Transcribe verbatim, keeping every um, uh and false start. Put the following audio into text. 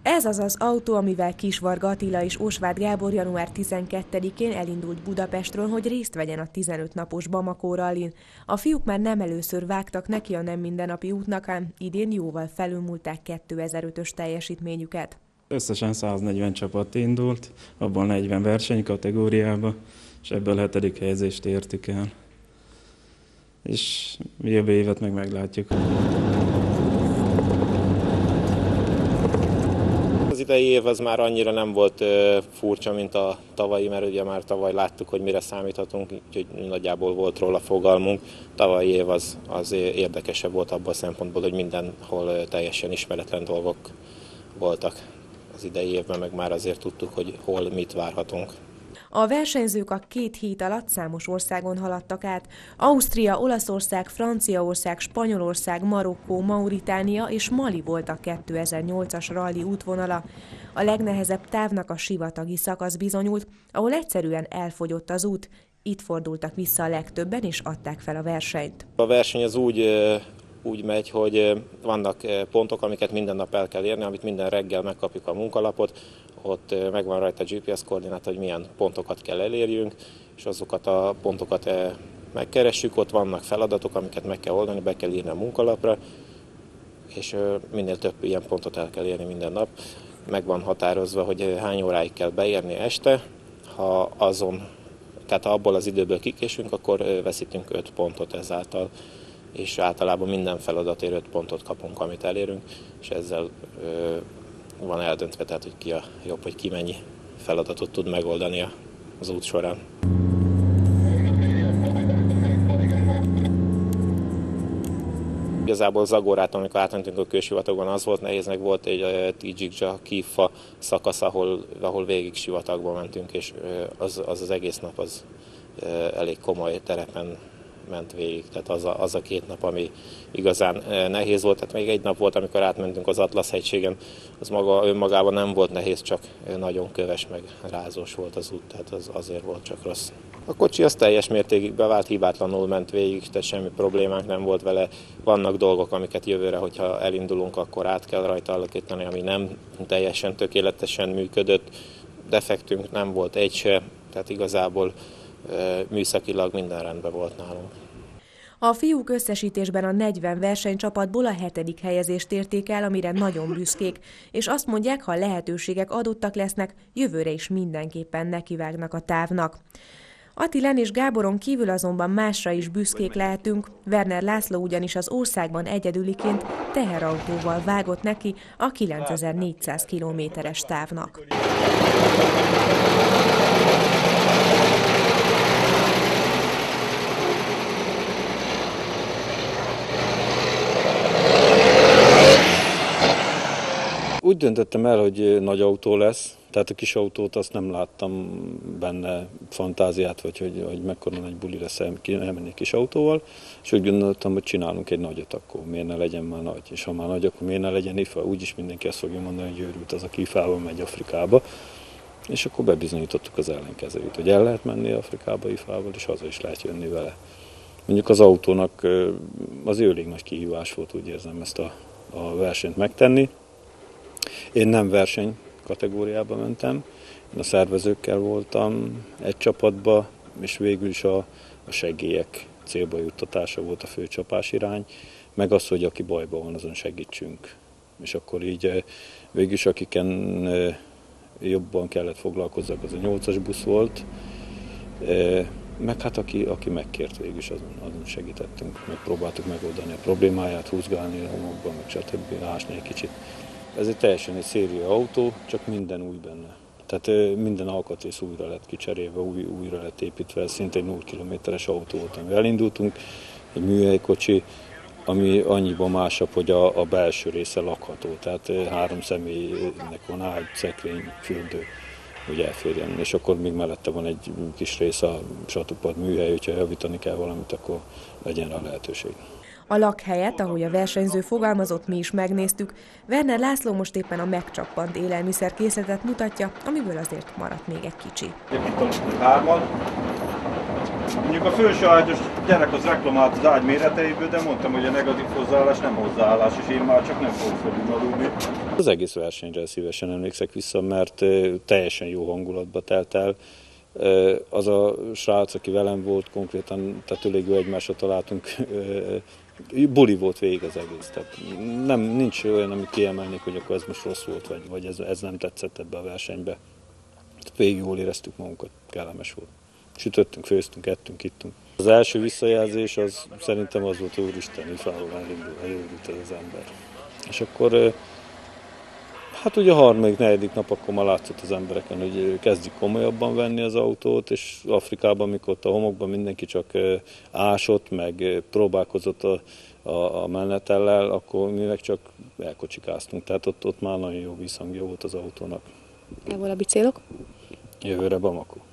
Ez az az autó, amivel Kisvarga Attila és Osváth Gábor január tizenkettedikén elindult Budapestről, hogy részt vegyen a tizenöt napos Bamako rallin. A fiúk már nem először vágtak neki a nem mindennapi útnak, ám idén jóval felülmúlták kétezer-ötös teljesítményüket. Összesen száznegyven csapat indult, abban negyven versenykategóriába, és ebből hetedik helyezést értük el. És jövő évet meg meglátjuk. Az idei év az már annyira nem volt uh, furcsa, mint a tavalyi, mert ugye már tavaly láttuk, hogy mire számíthatunk, úgyhogy nagyjából volt róla fogalmunk. Tavalyi év az, az érdekesebb volt abban a szempontból, hogy mindenhol uh, teljesen ismeretlen dolgok voltak. Az idei évben meg már azért tudtuk, hogy hol mit várhatunk. A versenyzők a két hét alatt számos országon haladtak át. Ausztria, Olaszország, Franciaország, Spanyolország, Marokkó, Mauritánia és Mali volt a kétezer-nyolcas ralli útvonala. A legnehezebb távnak a sivatagi szakasz bizonyult, ahol egyszerűen elfogyott az út. Itt fordultak vissza a legtöbben és adták fel a versenyt. A verseny az úgy, úgy megy, hogy vannak pontok, amiket minden nap el kell érni, amit minden reggel megkapjuk a munkalapot. Ott megvan rajta a gé pé es koordináta, hogy milyen pontokat kell elérjünk, és azokat a pontokat megkeressük. Ott vannak feladatok, amiket meg kell oldani, be kell írni a munkalapra, és minél több ilyen pontot el kell érni minden nap. Meg van határozva, hogy hány óráig kell beérni este. Ha azon, tehát ha abból az időből kikésünk, akkor veszítünk öt pontot ezáltal, és általában minden feladatért öt pontot kapunk, amit elérünk, és ezzel van eldöntve, tehát hogy ki a jobb, hogy ki mennyi feladatot tud megoldani az út során. Igazából Zagorától, amikor átmentünk a kősivatagon, az volt nehéz, meg volt egy Tidzsikdzsa-Kifa szakasz, ahol, ahol végig sivatagba mentünk, és az az, az egész nap az elég komoly terepen ment végig. Tehát az a, az a két nap, ami igazán nehéz volt. Tehát még egy nap volt, amikor átmentünk az Atlasz-hegységen, az maga, önmagában nem volt nehéz, csak nagyon köves, meg rázós volt az út, tehát az azért volt csak rossz. A kocsi az teljes mértékig bevált, hibátlanul ment végig, tehát semmi problémánk nem volt vele. Vannak dolgok, amiket jövőre, hogyha elindulunk, akkor át kell rajta alakítani, ami nem teljesen tökéletesen működött. Defektünk nem volt egy se, tehát igazából műszakilag minden rendben volt nálunk. A fiúk összesítésben a negyven versenycsapatból a hetedik helyezést érték el, amire nagyon büszkék, és azt mondják, ha lehetőségek adottak lesznek, jövőre is mindenképpen nekivágnak a távnak. Attilán és Gáboron kívül azonban másra is büszkék lehetünk. Werner László ugyanis az országban egyedüliként teherautóval vágott neki a kilencezer-négyszáz kilométeres távnak. Úgy döntöttem el, hogy nagy autó lesz, tehát a kis autót azt nem láttam benne fantáziát, vagy hogy, hogy mekkora nagy buli lesz elmenni kis autóval, és úgy gondoltam, hogy csinálunk egy nagyot, akkor miért ne legyen már nagy, és ha már nagy, akkor miért ne legyen ifa, úgyis mindenki azt fogja mondani, hogy őrült az, aki ifával megy Afrikába, és akkor bebizonyítottuk az ellenkezőjét, hogy el lehet menni Afrikába ifával, és haza is lehet jönni vele. Mondjuk az autónak az elég nagy kihívás volt, úgy érzem, ezt a, a versenyt megtenni. Én nem verseny kategóriába mentem, én a szervezőkkel voltam egy csapatba, és végül is a, a segélyek célba juttatása volt a fő csapásirány, meg az, hogy aki bajban van, azon segítsünk. És akkor így végül is akiken jobban kellett foglalkozzak, az a nyolcas busz volt, meg hát aki, aki megkért végül is, azon, azon segítettünk, megpróbáltuk megoldani a problémáját, húzgálni a homokban, meg stb. Ásni egy kicsit. Ez egy teljesen egy széria autó, csak minden új benne. Tehát minden alkatrész újra lett kicserélve, új, újra lett építve, szinte egy nulla kilométeres autó volt, amivel elindultunk, egy műhelykocsi, ami annyiban másabb, hogy a, a belső része lakható, tehát három személynek van ágy, szekrény, fürdő, hogy elférjen, és akkor még mellette van egy kis rész a satupad műhely, hogyha javítani kell valamit, akkor legyen rá lehetőség. A lakhelyet, ahogy a versenyző fogalmazott, mi is megnéztük. Werner László most éppen a megcsappant élelmiszerkészletet mutatja, amiből azért maradt még egy kicsi. Itt a hárman. Mondjuk a felső ágyos gyerek az reklamált az ágy méreteiből, de mondtam, hogy a negatív hozzáállás nem hozzáállás, és én már csak nem fogok fölülni aludni. Az egész versenyre szívesen emlékszek vissza, mert teljesen jó hangulatba telt el. Az a srác, aki velem volt, konkrétan tetőlégő egymásra találtunk, buli volt végig az egész. Tehát nem, nincs olyan, amit kiemelnék, hogy akkor ez most rossz volt, vagy, vagy ez, ez nem tetszett ebbe a versenybe. Tehát végig jól éreztük magunkat, kellemes volt. Sütöttünk, főztünk, ettünk, ittünk. Az első visszajelzés az szerintem az volt, hogy úristen, ifáról elindult ez az ember. És akkor, hát ugye a harmadik, negyedik nap akkor már látszott az embereken, hogy kezdik komolyabban venni az autót, és Afrikában, amikor ott a homokban mindenki csak ásott, meg próbálkozott a, a, a menetellel, akkor mi meg csak elkocsikáztunk. Tehát ott, ott már nagyon jó visszhangja volt az autónak. Ebből a bicélok? Jövőre Bamako.